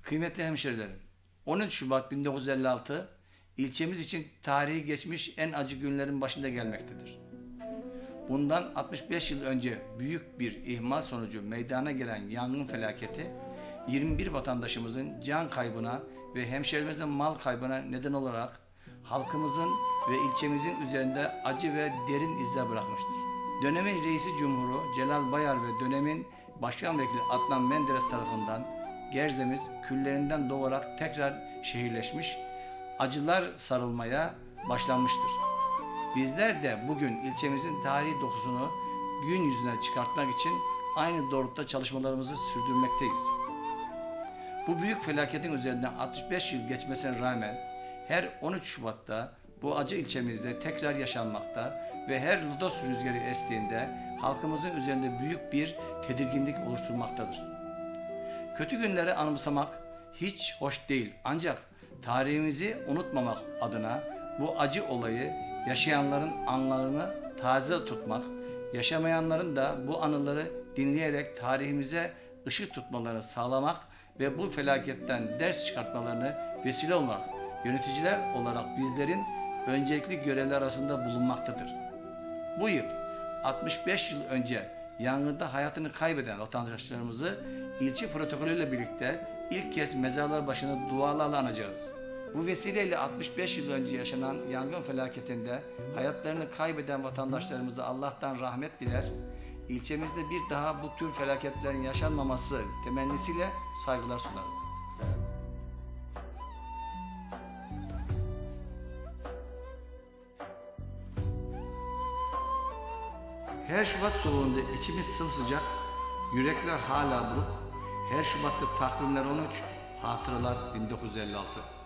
Kıymetli hemşerilerim, 13 Şubat 1956 ilçemiz için tarihi geçmiş en acı günlerin başında gelmektedir. Bundan 65 yıl önce büyük bir ihmal sonucu meydana gelen yangın felaketi 21 vatandaşımızın can kaybına ve hemşehrilerimizin mal kaybına neden olarak halkımızın ve ilçemizin üzerinde acı ve derin izler bırakmıştır. Dönemin reisi cumhuru Celal Bayar ve dönemin başkan vekili Adnan Menderes tarafından Gerzemiz küllerinden doğarak tekrar şehirleşmiş, acılar sarılmaya başlanmıştır. Bizler de bugün ilçemizin tarihi dokusunu gün yüzüne çıkartmak için aynı doğrultuda çalışmalarımızı sürdürmekteyiz. Bu büyük felaketin üzerinden 65 yıl geçmesine rağmen her 13 Şubat'ta bu acı ilçemizde tekrar yaşanmakta ve her lodos rüzgarı estiğinde halkımızın üzerinde büyük bir tedirginlik oluşturmaktadır. Kötü günleri anımsamak hiç hoş değil, ancak tarihimizi unutmamak adına bu acı olayı yaşayanların anılarını taze tutmak, yaşamayanların da bu anıları dinleyerek tarihimize ışık tutmalarını sağlamak ve bu felaketten ders çıkartmalarını vesile olmak yöneticiler olarak bizlerin öncelikli görevler arasında bulunmaktadır. Bu yıl 65 yıl önce yangında hayatını kaybeden vatandaşlarımızı ilçe protokolüyle birlikte ilk kez mezarlar başında dualarla anacağız. Bu vesileyle 65 yıl önce yaşanan yangın felaketinde hayatlarını kaybeden vatandaşlarımıza Allah'tan rahmet diler, ilçemizde bir daha bu tür felaketlerin yaşanmaması temennisiyle saygılar sunarım. Her Şubat soğuğunda içimiz sımsıcak, yürekler hala buruk. Her Şubat'ta takvimler 13, hatıralar 1956.